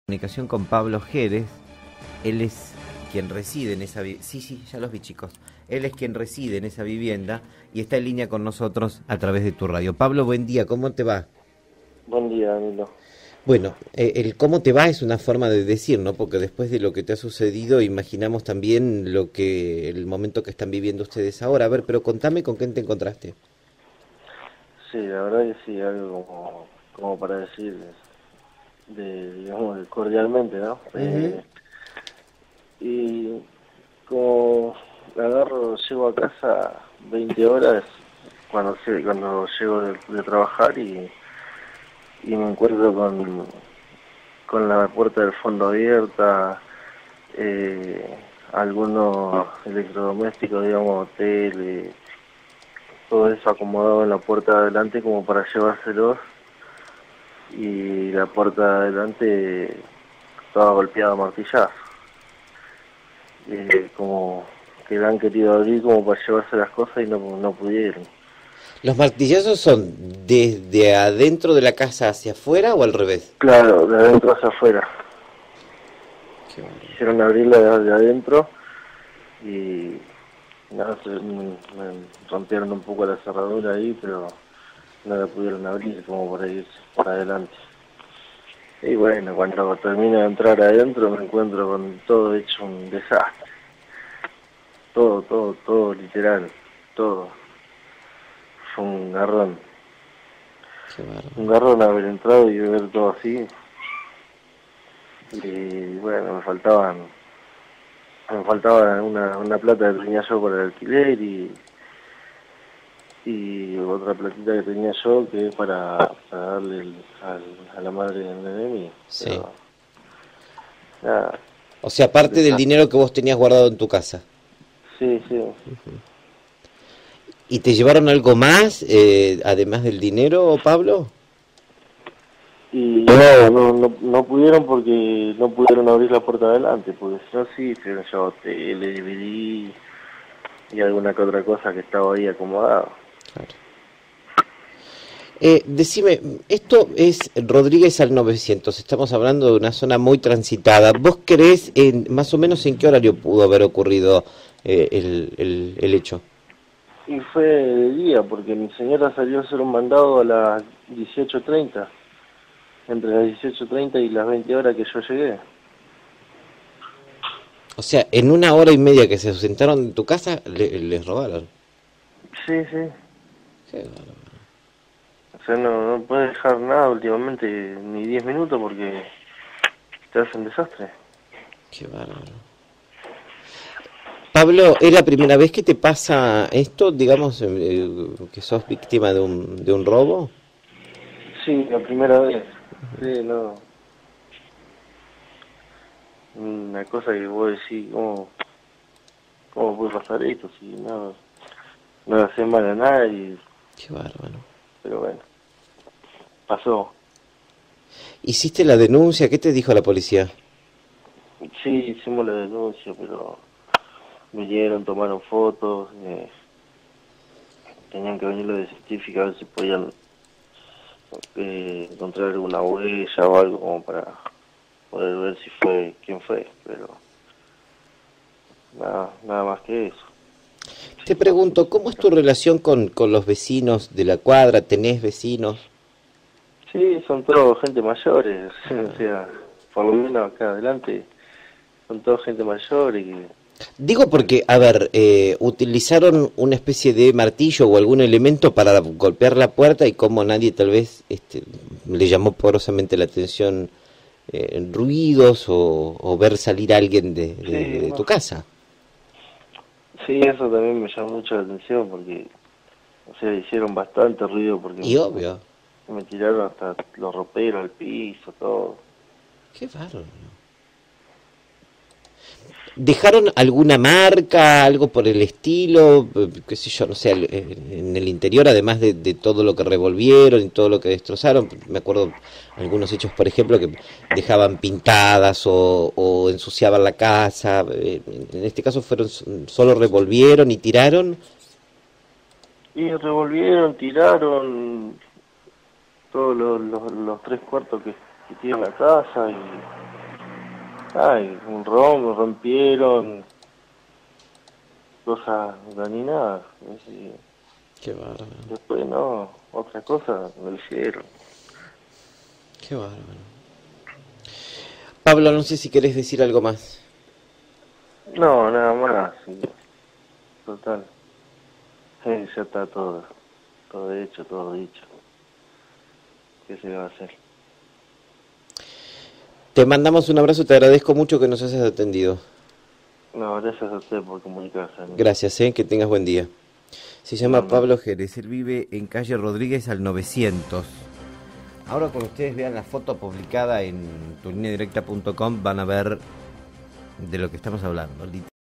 Comunicación con Pablo Jerez. Él es quien reside en esa sí, ya los vi, chicos. Él es quien reside en esa vivienda y está en línea con nosotros a través de tu radio. Pablo, buen día, ¿cómo te va? Buen día, Danilo. Bueno, el cómo te va es una forma de decir, ¿no? Porque después de lo que te ha sucedido, imaginamos también el momento que están viviendo ustedes ahora. A ver, pero contame con quién te encontraste. Sí, la verdad que sí, algo como para decir, digamos, cordialmente, ¿no? Ujú. Y como llego a casa 20 horas cuando llego de trabajar y me encuentro con la puerta del fondo abierta, eh, algunos electrodomésticos, digamos, tele, todo eso acomodado en la puerta de adelante como para llevárselos, y la puerta de adelante estaba golpeada a martillazos, como que la han querido abrir como para llevarse las cosas y no pudieron. ¿Los martillazos son desde adentro de la casa hacia afuera o al revés? Claro, de adentro hacia afuera. Qué bárbaro. Quisieron abrirla de adentro y nada, me rompieron un poco la cerradura ahí, pero no la pudieron abrir como para ir para adelante. Y bueno, cuando termino de entrar adentro me encuentro con todo hecho un desastre. Todo, literal, todo. Fue Qué un bárbaro. garrón haber entrado y ver todo así. Y bueno, me faltaba una plata que tenía yo por el alquiler y otra platita que tenía yo que es para darle a la madre del nene mío. Sí. Pero nada, O sea, parte del desastre. dinero que vos tenías guardado en tu casa. Sí, sí. ¿Y te llevaron algo más, además del dinero, Pablo? Y no pudieron porque no pudieron abrir la puerta de adelante, porque si no sí, se llevó tele, DVD y alguna que otra cosa que estaba ahí acomodado. Claro. Decime, esto es Rodríguez al 900, estamos hablando de una zona muy transitada. ¿Vos creés más o menos en qué horario pudo haber ocurrido el hecho? Y fue de día, porque mi señora salió a hacer un mandado a las 18:30, entre las 18:30 y las 20 horas que yo llegué. O sea, en una hora y media que se ausentaron en tu casa, les robaron. Sí, sí. Qué bárbaro. O sea, no puedes dejar nada últimamente, ni 10 minutos, porque te hacen desastre. Qué bárbaro. Pablo, ¿es la primera vez que te pasa esto, digamos, que sos víctima de un robo? Sí, la primera vez. Sí, no. Una cosa que vos decís, ¿cómo puede pasar esto? Si no le hace mal a nadie, Qué bárbaro. pero bueno, pasó. ¿Hiciste la denuncia? ¿Qué te dijo la policía? Sí, hicimos la denuncia, pero vinieron, tomaron fotos, tenían que venir los de científica a ver si podían encontrar alguna huella o algo como para poder ver si fue, quién fue, pero nada más que eso. Te pregunto, ¿cómo es tu relación con los vecinos de la cuadra? ¿Tenés vecinos? Sí, son todos gente mayores, o sea, por lo menos acá adelante son todos gente mayor y que, Digo bueno, porque, a ver, utilizaron una especie de martillo o algún elemento para golpear la puerta y como nadie tal vez le llamó poderosamente la atención ruidos o ver salir a alguien sí, de tu casa. sí, eso también me llamó mucho la atención porque, o sea, hicieron bastante ruido porque Y obvio, me tiraron hasta los roperos al piso, todo. qué bárbaro. ¿Dejaron alguna marca, algo por el estilo, qué sé yo, no sé, en el interior, además de todo lo que revolvieron y todo lo que destrozaron? Me acuerdo algunos hechos, por ejemplo, que dejaban pintadas o ensuciaban la casa. En este caso fueron solo revolvieron y tiraron. Y revolvieron, tiraron todos los 3 cuartos que tiene la casa Ay, un me rompieron, cosas dañinadas. Sí. Qué bárbaro. Después no, otra cosa me hicieron. Qué bárbaro. Pablo, no sé si querés decir algo más. No, nada más, sí. Total. Ya está todo hecho, todo dicho. ¿Qué se va a hacer? Te mandamos un abrazo, te agradezco mucho que nos hayas atendido. No, gracias a usted por comunicarse. Gracias, que tengas buen día. Se llama Igualmente. Pablo Jerez, él vive en calle Rodríguez al 900. Ahora cuando ustedes vean la foto publicada en tulineadirecta.com van a ver de lo que estamos hablando.